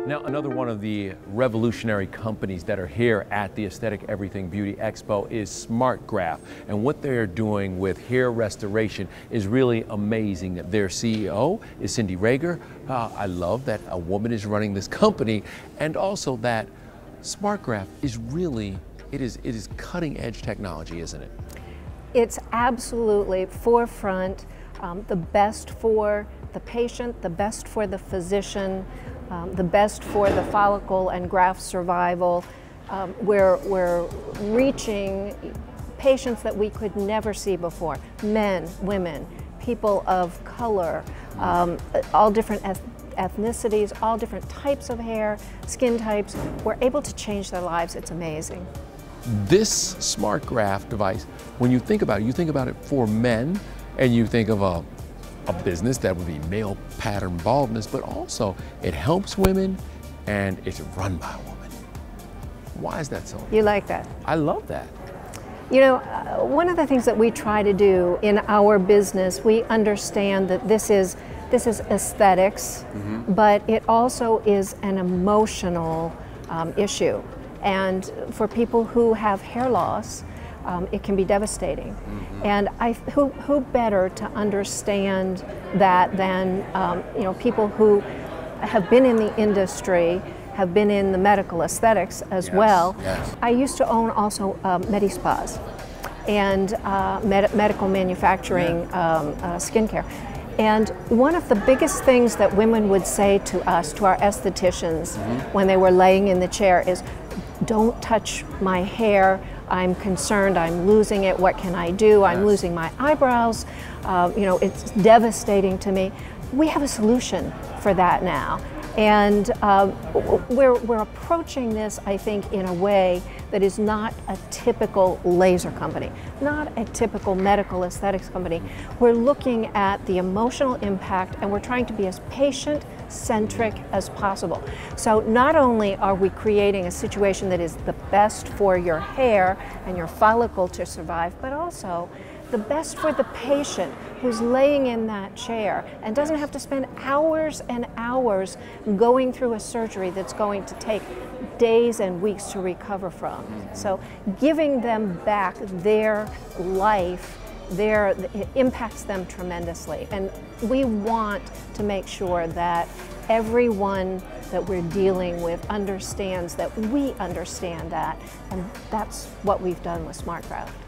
Now, another one of the revolutionary companies that are here at the Aesthetic Everything Beauty Expo is SmartGraft. And what they're doing with hair restoration is really amazing. Their CEO is Cindy Rager. I love that a woman is running this company, and also that SmartGraft is really, it is cutting edge technology, isn't it? It's absolutely forefront, the best for the patient, the best for the physician, the best for the follicle and graft survival. We're reaching patients that we could never see before, men, women, people of color, all different ethnicities, all different types of hair, skin types. We're able to change their lives. It's amazing. This SmartGraft device, when you think about it for men, and you think of a business that would be male pattern baldness, but also it helps women and it's run by a woman. Why is that so? You like that? I love that. You know, one of the things that we try to do in our business, we understand that this is aesthetics, but it also is an emotional issue. And for people who have hair loss, it can be devastating. And who better to understand that than people who have been in the industry, have been in the medical aesthetics as well. Yes. I used to own also Medi-Spas and medical manufacturing skincare. And one of the biggest things that women would say to us, to our estheticians, when they were laying in the chair is, "Don't touch my hair. I'm concerned, I'm losing it, what can I do? I'm losing my eyebrows, it's devastating to me." We have a solution for that now. And we're approaching this, I think, in a way that is not a typical laser company, not a typical medical aesthetics company. We're looking at the emotional impact, and we're trying to be as patient-centric as possible. So not only are we creating a situation that is the best for your hair and your follicle to survive, but also the best for the patient who's laying in that chair and doesn't have to spend hours and hours going through a surgery that's going to take days and weeks to recover from. So giving them back their life, it impacts them tremendously. And we want to make sure that everyone that we're dealing with understands that we understand that, and that's what we've done with SmartGraft.